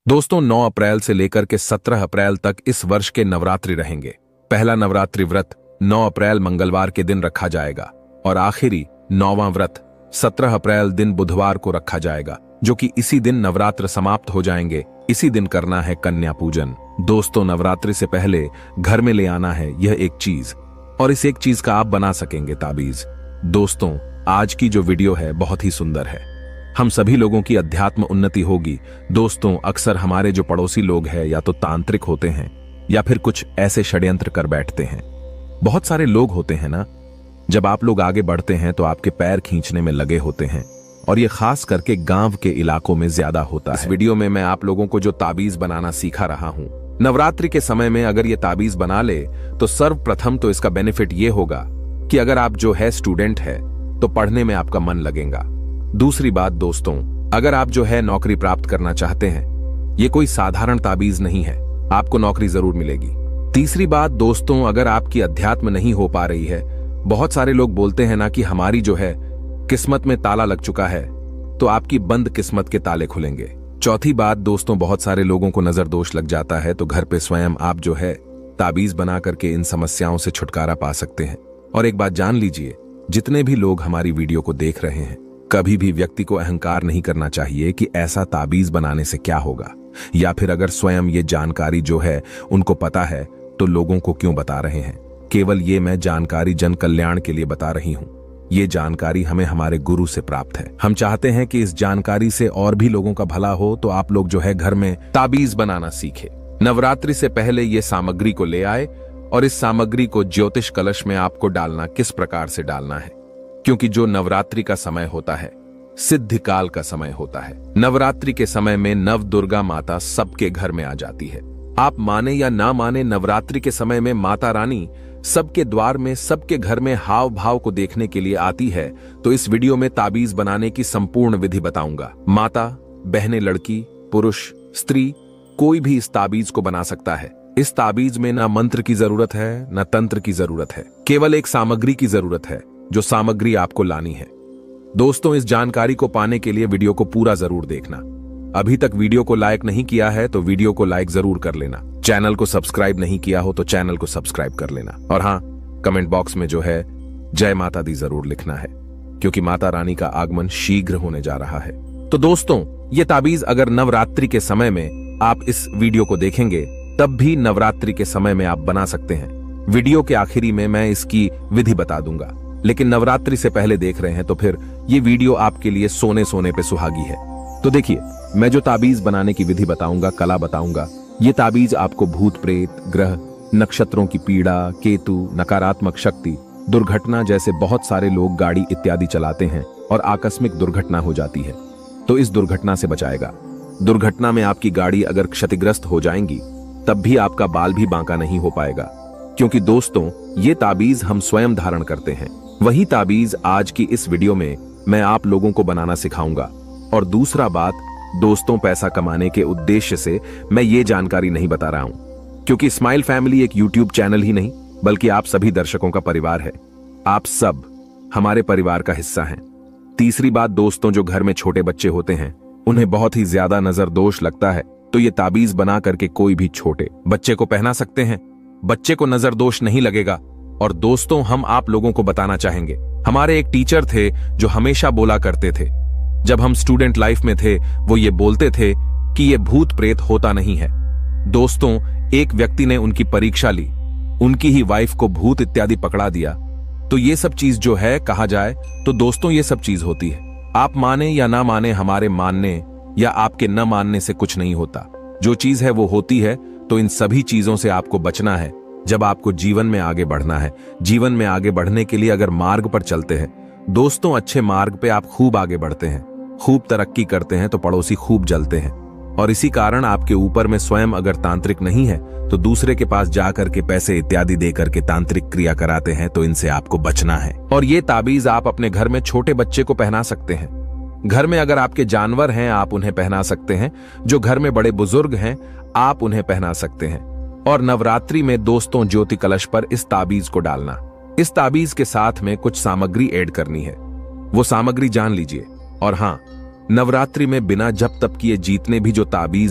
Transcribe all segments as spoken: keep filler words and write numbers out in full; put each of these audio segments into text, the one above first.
दोस्तों, नौ अप्रैल से लेकर के सत्रह अप्रैल तक इस वर्ष के नवरात्रि रहेंगे। पहला नवरात्रि व्रत नौ अप्रैल मंगलवार के दिन रखा जाएगा और आखिरी नौवां व्रत सत्रह अप्रैल दिन बुधवार को रखा जाएगा, जो कि इसी दिन नवरात्र समाप्त हो जाएंगे। इसी दिन करना है कन्या पूजन। दोस्तों, नवरात्रि से पहले घर में ले आना है यह एक चीज, और इस एक चीज का आप बना सकेंगे ताबीज। दोस्तों, आज की जो वीडियो है बहुत ही सुंदर है। हम सभी लोगों की अध्यात्म उन्नति होगी। दोस्तों, अक्सर हमारे जो पड़ोसी लोग हैं या तो तांत्रिक होते हैं या फिर कुछ ऐसे षड्यंत्र कर बैठते हैं। बहुत सारे लोग होते हैं ना, जब आप लोग आगे बढ़ते हैं तो आपके पैर खींचने में लगे होते हैं, और ये खास करके गांव के इलाकों में ज्यादा होता है। इस वीडियो में मैं आप लोगों को जो ताबीज बनाना सिखा रहा हूं, नवरात्रि के समय में अगर ये ताबीज बना ले तो सर्वप्रथम तो इसका बेनिफिट ये होगा कि अगर आप जो है स्टूडेंट है तो पढ़ने में आपका मन लगेगा। दूसरी बात दोस्तों, अगर आप जो है नौकरी प्राप्त करना चाहते हैं, ये कोई साधारण ताबीज नहीं है, आपको नौकरी जरूर मिलेगी। तीसरी बात दोस्तों, अगर आपकी अध्यात्म नहीं हो पा रही है, बहुत सारे लोग बोलते हैं ना कि हमारी जो है किस्मत में ताला लग चुका है, तो आपकी बंद किस्मत के ताले खुलेंगे। चौथी बात दोस्तों, बहुत सारे लोगों को नजर दोष लग जाता है, तो घर पे स्वयं आप जो है ताबीज बना करके इन समस्याओं से छुटकारा पा सकते हैं। और एक बात जान लीजिए, जितने भी लोग हमारी वीडियो को देख रहे हैं, कभी भी व्यक्ति को अहंकार नहीं करना चाहिए कि ऐसा ताबीज बनाने से क्या होगा, या फिर अगर स्वयं ये जानकारी जो है उनको पता है तो लोगों को क्यों बता रहे हैं। केवल ये मैं जानकारी जन कल्याण के लिए बता रही हूं। ये जानकारी हमें हमारे गुरु से प्राप्त है। हम चाहते हैं कि इस जानकारी से और भी लोगों का भला हो, तो आप लोग जो है घर में ताबीज बनाना सीखे। नवरात्रि से पहले ये सामग्री को ले आए, और इस सामग्री को ज्योतिष कलश में आपको डालना किस प्रकार से डालना है, क्योंकि जो नवरात्रि का समय होता है सिद्धि काल का समय होता है। नवरात्रि के समय में नव दुर्गा माता सबके घर में आ जाती है। आप माने या ना माने, नवरात्रि के समय में माता रानी सबके द्वार में, सबके घर में हाव भाव को देखने के लिए आती है। तो इस वीडियो में ताबीज बनाने की संपूर्ण विधि बताऊंगा। माता, बहनें, लड़की, पुरुष, स्त्री, कोई भी इस ताबीज को बना सकता है। इस ताबीज में ना मंत्र की जरूरत है, ना तंत्र की जरूरत है, केवल एक सामग्री की जरूरत है, जो सामग्री आपको लानी है। दोस्तों, इस जानकारी को पाने के लिए वीडियो को पूरा जरूर देखना। अभी तक वीडियो को लाइक नहीं किया है तो वीडियो को लाइक जरूर कर लेना। चैनल को सब्सक्राइब नहीं किया हो तो चैनल को सब्सक्राइब कर लेना। और हाँ, कमेंट बॉक्स में जो है जय माता दी जरूर लिखना है, क्योंकि माता रानी का आगमन शीघ्र होने जा रहा है। तो दोस्तों, ये ताबीज अगर नवरात्रि के समय में आप इस वीडियो को देखेंगे, तब भी नवरात्रि के समय में आप बना सकते हैं। वीडियो के आखिरी में मैं इसकी विधि बता दूंगा, लेकिन नवरात्रि से पहले देख रहे हैं तो फिर ये वीडियो आपके लिए सोने सोने पे सुहागी है। तो देखिए, मैं जो ताबीज बनाने की विधि बताऊंगा, कला बताऊंगा, ये ताबीज आपको भूत प्रेत, ग्रह, नक्षत्रों की पीड़ा, केतु, नकारात्मक शक्ति, दुर्घटना, जैसे बहुत सारे लोग गाड़ी इत्यादि चलाते हैं और आकस्मिक दुर्घटना हो जाती है, तो इस दुर्घटना से बचाएगा। दुर्घटना में आपकी गाड़ी अगर क्षतिग्रस्त हो जाएंगी, तब भी आपका बाल भी बांका नहीं हो पाएगा, क्योंकि दोस्तों ये ताबीज हम स्वयं धारण करते हैं। वही ताबीज आज की इस वीडियो में मैं आप लोगों को बनाना सिखाऊंगा। और दूसरा बात दोस्तों, पैसा कमाने के उद्देश्य से मैं ये जानकारी नहीं बता रहा हूं, क्योंकि स्माइल फैमिली एक यूट्यूब चैनल ही नहीं, बल्कि आप सभी दर्शकों का परिवार है। आप सब हमारे परिवार का हिस्सा हैं। तीसरी बात दोस्तों, जो घर में छोटे बच्चे होते हैं, उन्हें बहुत ही ज्यादा नजर दोष लगता है, तो ये ताबीज बना करके कोई भी छोटे बच्चे को पहना सकते हैं। बच्चे को नजर दोष नहीं लगेगा। और दोस्तों, हम आप लोगों को बताना चाहेंगे, हमारे एक टीचर थे जो हमेशा बोला करते थे, जब हम स्टूडेंट लाइफ में थे, वो ये बोलते थे कि ये भूत प्रेत होता नहीं है। दोस्तों, एक व्यक्ति ने उनकी परीक्षा ली, उनकी ही वाइफ को भूत इत्यादि पकड़ा दिया। तो ये सब चीज जो है, कहा जाए तो दोस्तों ये सब चीज होती है। आप माने या ना माने, हमारे मानने या आपके न मानने से कुछ नहीं होता। जो चीज है वो होती है। तो इन सभी चीजों से आपको बचना है जब आपको जीवन में आगे बढ़ना है। जीवन में आगे बढ़ने के लिए अगर मार्ग पर चलते हैं दोस्तों, अच्छे मार्ग पे आप खूब आगे बढ़ते हैं, खूब तरक्की करते हैं, तो पड़ोसी खूब जलते हैं। और इसी कारण आपके ऊपर में स्वयं अगर तांत्रिक नहीं है, तो दूसरे के पास जाकर के पैसे इत्यादि देकर के तांत्रिक क्रिया कराते हैं, तो इनसे आपको बचना है। और ये ताबीज आप अपने घर में छोटे बच्चे को पहना सकते हैं। घर में अगर आपके जानवर हैं, आप उन्हें पहना सकते हैं। जो घर में बड़े बुजुर्ग हैं, आप उन्हें पहना सकते हैं। और नवरात्रि में दोस्तों, ज्योति कलश पर इस ताबीज को डालना। इस ताबीज के साथ में कुछ सामग्री ऐड करनी है, वो सामग्री जान लीजिए। और हां, नवरात्रि में बिना जप तप किए जीतने भी जो ताबीज है,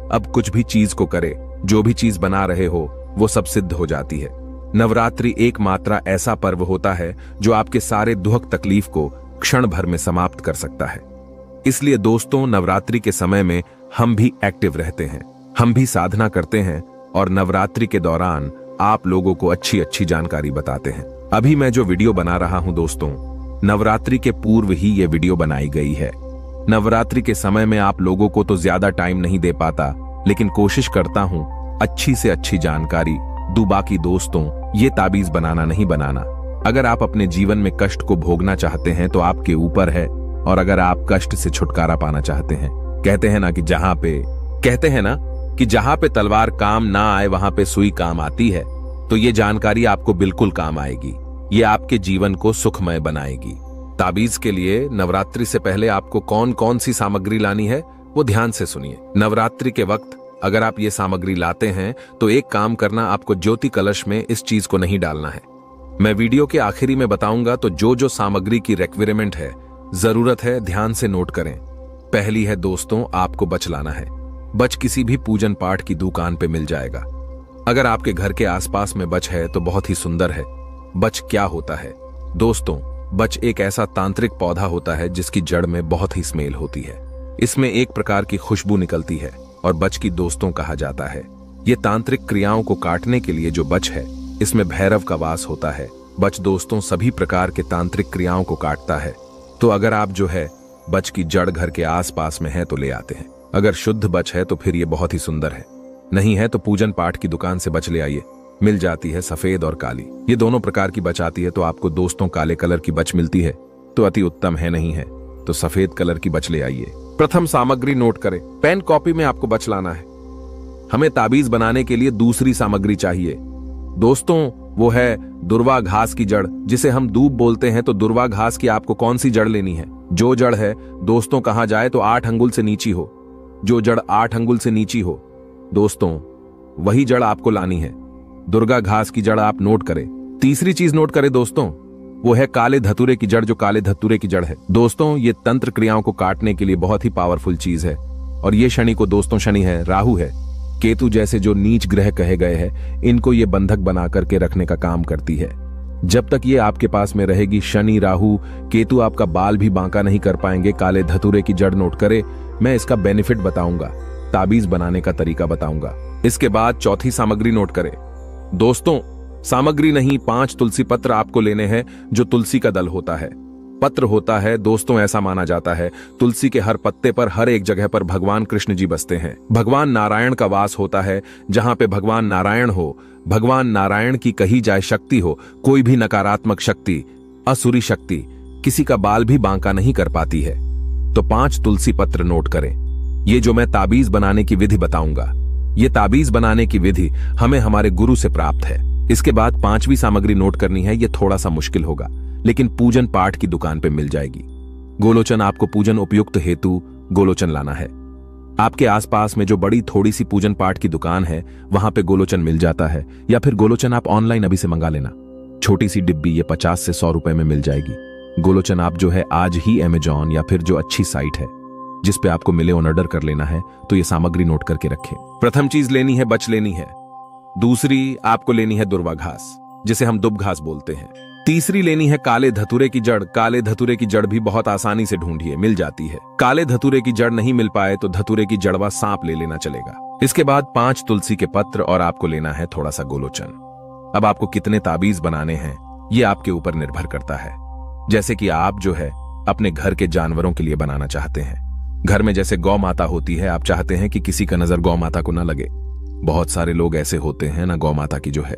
अब कुछ भी चीज को करे, जो भी चीज बना रहे हो वो सब सिद्ध हो जाती है। नवरात्रि एक मात्रा ऐसा पर्व होता है जो आपके सारे दुख तकलीफ को क्षण भर में समाप्त कर सकता है। इसलिए दोस्तों, नवरात्रि के समय में हम भी एक्टिव रहते हैं, हम भी साधना करते हैं और नवरात्रि के दौरान आप लोगों को अच्छी अच्छी जानकारी बताते हैं। अभी मैं जो वीडियो बना रहा हूं दोस्तों, नवरात्रि के पूर्व ही ये वीडियो बनाई गई है। नवरात्रि के समय में आप लोगों को तो ज्यादा टाइम नहीं दे पाता, लेकिन कोशिश करता हूं अच्छी से अच्छी जानकारी दूं। बाकी दोस्तों, ये ताबीज बनाना नहीं बनाना। अगर आप अपने जीवन में कष्ट को भोगना चाहते हैं तो आपके ऊपर है, और अगर आप कष्ट से छुटकारा पाना चाहते हैं, कहते हैं ना कि जहां पे कहते हैं ना कि जहां पे तलवार काम ना आए वहां पे सुई काम आती है, तो ये जानकारी आपको बिल्कुल काम आएगी। ये आपके जीवन को सुखमय बनाएगी। ताबीज के लिए नवरात्रि से पहले आपको कौन कौन सी सामग्री लानी है वो ध्यान से सुनिए। नवरात्रि के वक्त अगर आप ये सामग्री लाते हैं तो एक काम करना, आपको ज्योति कलश में इस चीज को नहीं डालना है। मैं वीडियो के आखिरी में बताऊंगा, तो जो जो सामग्री की रिक्वायरमेंट है, जरूरत है, ध्यान से नोट करें। पहली है दोस्तों, आपको बच लाना है। बच किसी भी पूजन पाठ की दुकान पे मिल जाएगा। अगर आपके घर के आसपास में बच है तो बहुत ही सुंदर है। बच क्या होता है दोस्तों? बच एक ऐसा तांत्रिक पौधा होता है जिसकी जड़ में बहुत ही स्मेल होती है। इसमें एक प्रकार की खुशबू निकलती है और बच की दोस्तों कहा जाता है। ये तांत्रिक क्रियाओं को काटने के लिए जो बच है, इसमें भैरव का वास होता है। बच दोस्तों सभी प्रकार के तांत्रिक क्रियाओं को काटता है। तो अगर आप जो है बच की जड़ घर के आसपास में है तो ले आते हैं। अगर शुद्ध बच है तो फिर ये बहुत ही सुंदर है, नहीं है तो पूजन पाठ की दुकान से बच ले आइए। मिल जाती है सफेद और काली, ये दोनों प्रकार की बच आती है। तो आपको दोस्तों काले कलर की बच मिलती है तो अति उत्तम है, नहीं है तो सफेद कलर की बच ले आइए। प्रथम सामग्री नोट करें, पेन कॉपी में आपको बच लाना है। हमें ताबीज बनाने के लिए दूसरी सामग्री चाहिए दोस्तों, वो है दुर्वा घास की जड़, जिसे हम दूब बोलते हैं। तो दुर्वा घास की आपको कौन सी जड़ लेनी है? जो जड़ है दोस्तों कहा जाए तो आठ अंगुल से नीची हो। जो जड़ आठ अंगुल से नीची हो दोस्तों, वही जड़ आपको लानी है। दुर्गा घास की जड़ आप नोट करें। तीसरी चीज नोट करें दोस्तों, वो है काले धतूरे की जड़। जो काले धतूरे की जड़ है दोस्तों, ये तंत्र क्रियाओं को काटने के लिए बहुत ही पावरफुल चीज है। और ये शनि को दोस्तों, शनि है, राहु है, केतु जैसे जो नीच ग्रह कहे गए हैं, इनको ये बंधक बना करके रखने का काम करती है। जब तक ये आपके पास में रहेगी, शनि राहु केतु आपका बाल भी बांका नहीं कर पाएंगे। काले धतूरे की जड़ नोट करे। मैं इसका बेनिफिट बताऊंगा, ताबीज बनाने का तरीका बताऊंगा। इसके बाद चौथी सामग्री नोट करें दोस्तों। सामग्री नहीं, पांच तुलसी पत्र आपको लेने हैं। जो तुलसी का दल होता है, पत्र होता है दोस्तों, ऐसा माना जाता है तुलसी के हर पत्ते पर, हर एक जगह पर भगवान कृष्ण जी बसते हैं। भगवान नारायण का वास होता है। जहां पे भगवान नारायण हो, भगवान नारायण की कही जाए शक्ति हो, कोई भी नकारात्मक शक्ति, असुरी शक्ति किसी का बाल भी बांका नहीं कर पाती है। तो पांच तुलसी पत्र नोट करें। ये जो मैं ताबीज बनाने की विधि बताऊंगा, ये ताबीज बनाने की विधि हमें हमारे गुरु से प्राप्त है। इसके बाद पांचवी सामग्री नोट करनी है। ये थोड़ा सा मुश्किल होगा, लेकिन पूजन पाठ की दुकान पे मिल जाएगी। गोलोचन, आपको पूजन उपयुक्त हेतु गोलोचन लाना है। आपके आसपास में जो बड़ी थोड़ी सी पूजन पाठ की दुकान है, वहां पे गोलोचन मिल जाता है, या फिर गोलोचन आप ऑनलाइन अभी से मंगा लेना। छोटी सी डिब्बी ये पचास से सौ रुपए में मिल जाएगी। गोलोचन आप जो है आज ही अमेजॉन या फिर जो अच्छी साइट है जिस पे आपको मिले ऑन ऑर्डर कर लेना है। तो ये सामग्री नोट करके रखें। प्रथम चीज लेनी है बच लेनी है। दूसरी आपको लेनी है दुर्वा घास, जिसे हम दुब घास बोलते हैं। तीसरी लेनी है काले धतूरे की जड़। काले धतूरे की जड़ भी बहुत आसानी से ढूंढिए, मिल जाती है। काले धतूरे की जड़ नहीं मिल पाए तो धतूरे की जड़वा सांप ले लेना चलेगा। इसके बाद पांच तुलसी के पत्र और आपको लेना है थोड़ा सा गोलोचन। अब आपको कितने ताबीज बनाने हैं ये आपके ऊपर निर्भर करता है। जैसे कि आप जो है अपने घर के जानवरों के लिए बनाना चाहते हैं। घर में जैसे गौ माता होती है, आप चाहते हैं कि किसी का नजर गौ माता को ना लगे। बहुत सारे लोग ऐसे होते हैं ना, गौ माता की जो है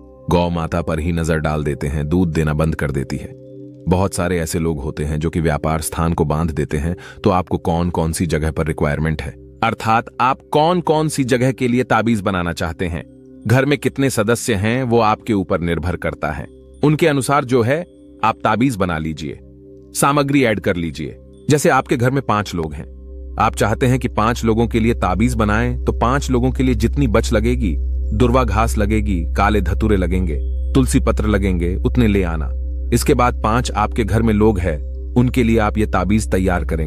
गौ माता पर ही नजर डाल देते हैं, दूध देना बंद कर देती है। बहुत सारे ऐसे लोग होते हैं जो कि व्यापार स्थान को बांध देते हैं। तो आपको कौन कौन सी जगह पर रिक्वायरमेंट है, अर्थात आप कौन कौन सी जगह के लिए ताबीज बनाना चाहते हैं, घर में कितने सदस्य हैं, वो आपके ऊपर निर्भर करता है। उनके अनुसार जो है आप ताबीज बना लीजिए, सामग्री ऐड कर लीजिए। जैसे आपके घर में पांच लोग हैं, आप चाहते हैं कि पांच लोगों के लिए ताबीज बनाएं, तो पांच लोगों के लिए जितनी बच लगेगी, दुर्वा घास लगेगी, काले धतूरे लगेंगे, तुलसी पत्र लगेंगे, उतने ले आना। इसके बाद पांच आपके घर में लोग हैं, उनके लिए आप ये ताबीज तैयार करेंगे।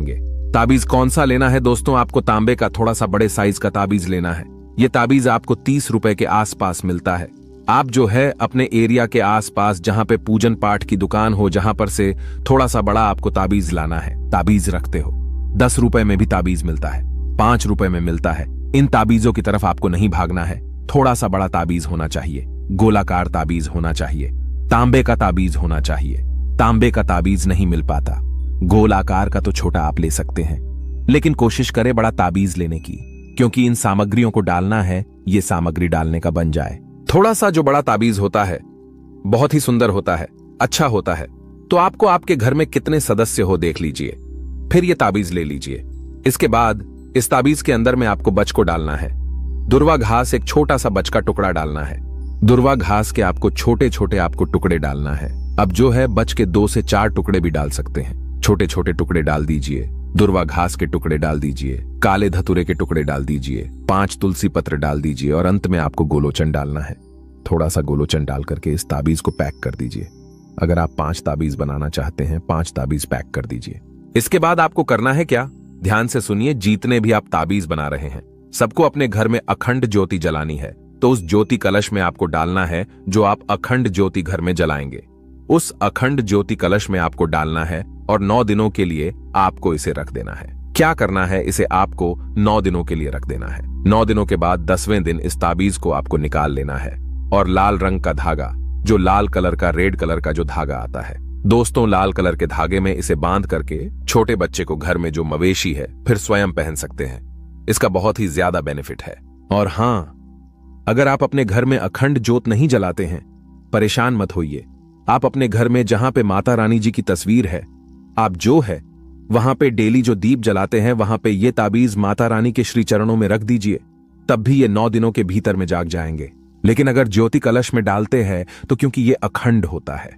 ताबीज कौन सा लेना है दोस्तों? आपको तांबे का थोड़ा सा बड़े साइज का ताबीज लेना है। यह ताबीज आपको तीस रुपए के आसपास मिलता है। आप जो है अपने एरिया के आसपास जहां पे पूजन पाठ की दुकान हो, जहां पर से थोड़ा सा बड़ा आपको ताबीज लाना है। ताबीज रखते हो, दस रुपए में भी ताबीज मिलता है, पांच रुपए में मिलता है। इन ताबीजों की तरफ आपको नहीं भागना है। थोड़ा सा बड़ा ताबीज होना चाहिए, गोलाकार ताबीज होना चाहिए, तांबे का ताबीज होना चाहिए। तांबे का ताबीज नहीं मिल पाता, गोलाकार का तो छोटा आप ले सकते हैं, लेकिन कोशिश करें बड़ा ताबीज लेने की, क्योंकि इन सामग्रियों को डालना है, ये सामग्री डालने का बन जाए। थोड़ा सा जो बड़ा ताबीज होता है बहुत ही सुंदर होता है, अच्छा होता है। तो आपको आपके घर में कितने सदस्य हो देख लीजिए, फिर ये ताबीज ले लीजिए। इसके बाद इस ताबीज के अंदर में आपको बच को डालना है। दुर्वा घास, एक छोटा सा बच का टुकड़ा डालना है। दुर्वा घास के आपको छोटे छोटे आपको टुकड़े डालना है। अब जो है बच के दो से चार टुकड़े भी डाल सकते हैं। छोटे छोटे टुकड़े डाल दीजिए। दुर्वा घास के टुकड़े डाल दीजिए, काले धतूरे के टुकड़े डाल दीजिए, पांच तुलसी पत्र डाल दीजिए और अंत में आपको गोलोचन डालना है। थोड़ा सा गोलोचन डाल करके इस ताबीज को पैक कर दीजिए। अगर आप पांच ताबीज बनाना चाहते हैं, पांच ताबीज पैक कर दीजिए। इसके बाद आपको करना है क्या, ध्यान से सुनिए। जितने भी आप ताबीज बना रहे हैं, सबको अपने घर में अखंड ज्योति जलानी है। तो उस ज्योति कलश में आपको डालना है जो आप अखंड ज्योति घर में जलाएंगे। उस अखंड ज्योति कलश में आपको डालना है और नौ दिनों के लिए आपको इसे रख देना है। क्या करना है, इसे आपको नौ दिनों के लिए रख देना है। नौ दिनों के बाद दसवें दिन इस ताबीज को आपको निकाल लेना है और लाल रंग का धागा, जो लाल कलर का, रेड कलर का जो धागा आता है दोस्तों, लाल कलर के धागे में इसे बांध करके छोटे बच्चे को घर में जो मवेशी है फिर स्वयं पहन सकते हैं। इसका बहुत ही ज्यादा बेनिफिट है। और हां, अगर आप अपने घर में अखंड ज्योत नहीं जलाते हैं, परेशान मत होइए। आप अपने घर में जहां पे माता रानी जी की तस्वीर है, आप जो है वहां पे डेली जो दीप जलाते हैं, वहां पे ये ताबीज माता रानी के श्री चरणों में रख दीजिए। तब भी ये नौ दिनों के भीतर में जाग जाएंगे। लेकिन अगर ज्योति कलश में डालते हैं तो क्योंकि ये अखंड होता है,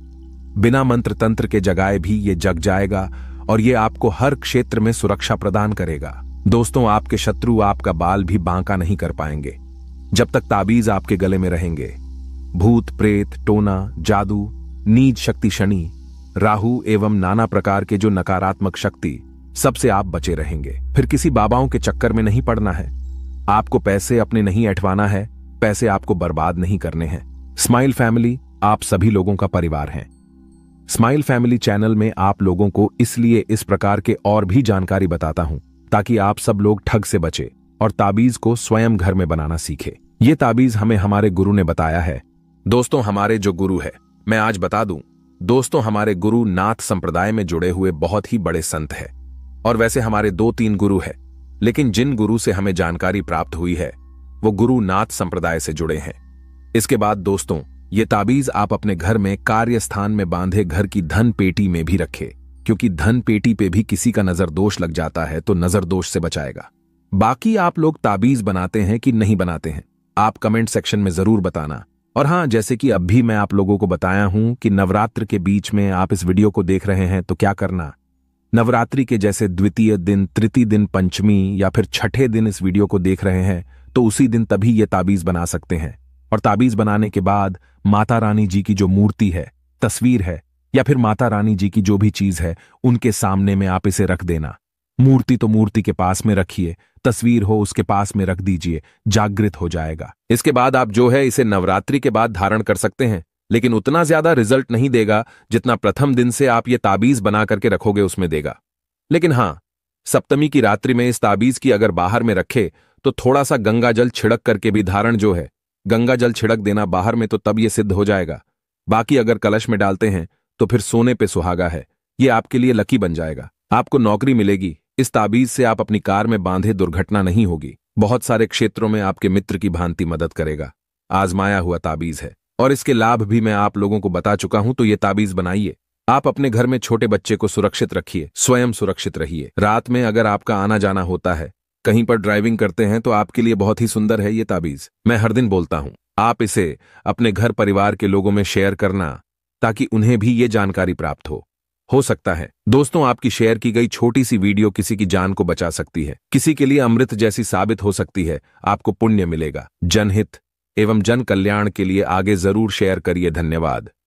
बिना मंत्र तंत्र के जगाए भी ये जग जाएगा और ये आपको हर क्षेत्र में सुरक्षा प्रदान करेगा। दोस्तों, आपके शत्रु आपका बाल भी बांका नहीं कर पाएंगे जब तक ताबीज आपके गले में रहेंगे। भूत प्रेत, टोना, जादू, नीच शक्ति, शनि, राहु एवं नाना प्रकार के जो नकारात्मक शक्ति, सबसे आप बचे रहेंगे। फिर किसी बाबाओं के चक्कर में नहीं पड़ना है। आपको पैसे अपने नहीं ऐठवाना है, पैसे आपको बर्बाद नहीं करने हैं। स्माइल फैमिली आप सभी लोगों का परिवार है। स्माइल फैमिली चैनल में आप लोगों को इसलिए इस प्रकार के और भी जानकारी बताता हूं ताकि आप सब लोग ठग से बचे और ताबीज को स्वयं घर में बनाना सीखे। ये ताबीज हमें हमारे गुरु ने बताया है। दोस्तों, हमारे जो गुरु है, मैं आज बता दूं दोस्तों, हमारे गुरु नाथ संप्रदाय में जुड़े हुए बहुत ही बड़े संत है। और वैसे हमारे दो तीन गुरु है, लेकिन जिन गुरु से हमें जानकारी प्राप्त हुई है वो गुरु नाथ संप्रदाय से जुड़े हैं। इसके बाद दोस्तों, ये ताबीज आप अपने घर में कार्य स्थान में बांधे घर की धन पेटी में भी रखें, क्योंकि धन पेटी पे भी किसी का नजर दोष लग जाता है तो नजर दोष से बचाएगा। बाकी आप लोग ताबीज बनाते हैं कि नहीं बनाते हैं, आप कमेंट सेक्शन में जरूर बताना। और हां, जैसे कि अब भी मैं आप लोगों को बताया हूं कि नवरात्र के बीच में आप इस वीडियो को देख रहे हैं तो क्या करना, नवरात्रि के जैसे द्वितीय दिन, तृतीय दिन, पंचमी या फिर छठे दिन इस वीडियो को देख रहे हैं तो उसी दिन तभी ये ताबीज बना सकते हैं। और ताबीज बनाने के बाद माता रानी जी की जो मूर्ति है, तस्वीर है, या फिर माता रानी जी की जो भी चीज है उनके सामने में आप इसे रख देना। मूर्ति तो मूर्ति के पास में रखिए, तस्वीर हो उसके पास में रख दीजिए, जागृत हो जाएगा। इसके बाद आप जो है इसे नवरात्रि के बाद धारण कर सकते हैं, लेकिन उतना ज्यादा रिजल्ट नहीं देगा जितना प्रथम दिन से आप ये ताबीज बना करके रखोगे उसमें देगा। लेकिन हां, सप्तमी की रात्रि में इस ताबीज की अगर बाहर में रखे तो थोड़ा सा गंगा जल छिड़क करके भी धारण जो है, गंगा जल छिड़क देना बाहर में, तो तब ये सिद्ध हो जाएगा। बाकी अगर कलश में डालते हैं तो फिर सोने पे सुहागा है, ये आपके लिए लकी बन जाएगा। आपको नौकरी मिलेगी। इस ताबीज से आप अपनी कार में बांधे दुर्घटना नहीं होगी। बहुत सारे क्षेत्रों में आपके मित्र की भांति मदद करेगा। आजमाया हुआ ताबीज है और इसके लाभ भी मैं आप लोगों को बता चुका हूं, तो ये ताबीज बनाइए। आप अपने घर में छोटे बच्चे को सुरक्षित रखिए, स्वयं सुरक्षित रहिए। रात में अगर आपका आना जाना होता है, कहीं पर ड्राइविंग करते हैं, तो आपके लिए बहुत ही सुंदर है ये ताबीज। मैं हर दिन बोलता हूं, आप इसे अपने घर परिवार के लोगों में शेयर करना ताकि उन्हें भी ये जानकारी प्राप्त हो हो सकता है दोस्तों आपकी शेयर की गई छोटी सी वीडियो किसी की जान को बचा सकती है, किसी के लिए अमृत जैसी साबित हो सकती है। आपको पुण्य मिलेगा। जनहित एवं जन कल्याण के लिए आगे जरूर शेयर करिए। धन्यवाद।